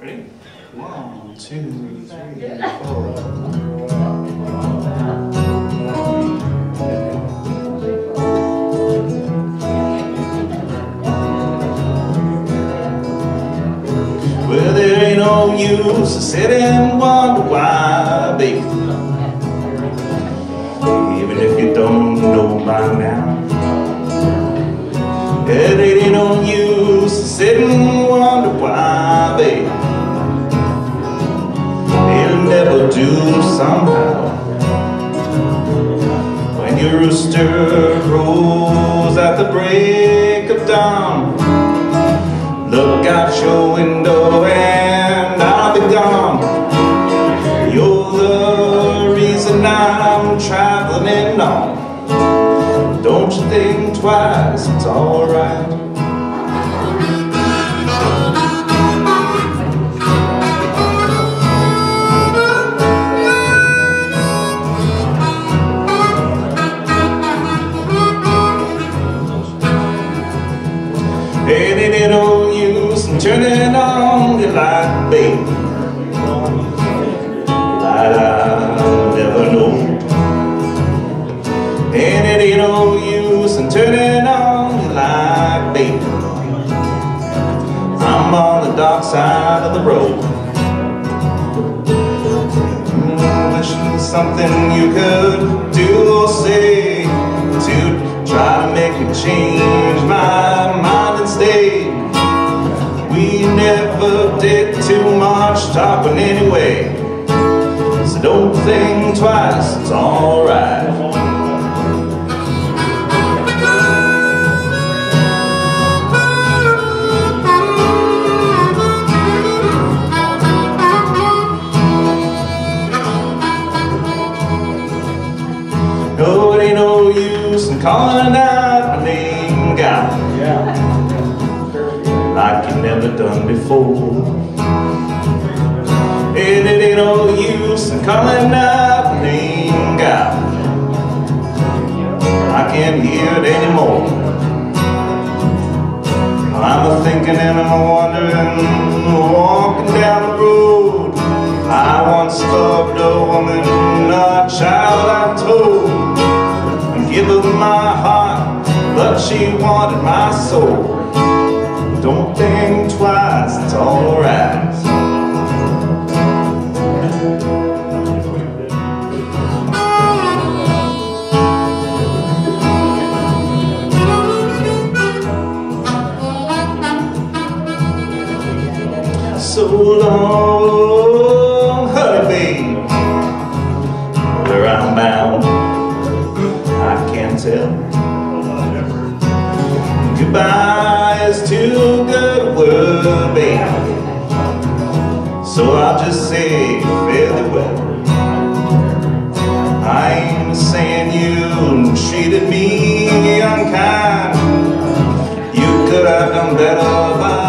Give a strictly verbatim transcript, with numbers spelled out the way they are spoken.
Ready? One, two, three, four. Well, there ain't no use to sit and wonder why, baby. Even if you don't know by now. There ain't no use to sit and wonder why, baby. It'll never do somehow. When your rooster crows at the break of dawn, look out your window and I'll be gone. You're the reason I'm traveling on. Don't you think twice, it's alright. Ain't it no use in turning on the light, babe? Light I'll never know. And it ain't no use in turning on the light, babe. I'm on the dark side of the road. mm, Wishing something you could do or say to try to make me change my mind and stay. We never did too much talking anyway, so don't think twice, it's alright. No, it ain't no use in calling out my name, gal, like you never done before. And it ain't no use in calling out my name, gal, I can't hear it anymore. I'm a thinking and I'm wondering, walking down the road. I once loved a woman, a child I told, and give her my heart, but she wanted my soul. Don't think twice, it's alright. So long, honey babe, where I'm bound, I can't tell. Goodbye is too good a word, babe, so I'll just say fairly well. I ain't saying you treated me unkind. You could have done better by